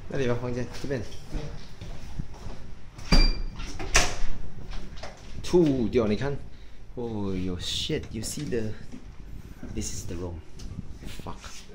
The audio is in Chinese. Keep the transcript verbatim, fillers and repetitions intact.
那里有房间，这边。吐掉，你看。Oh, yo, shit! You see the? This is the room. Fuck.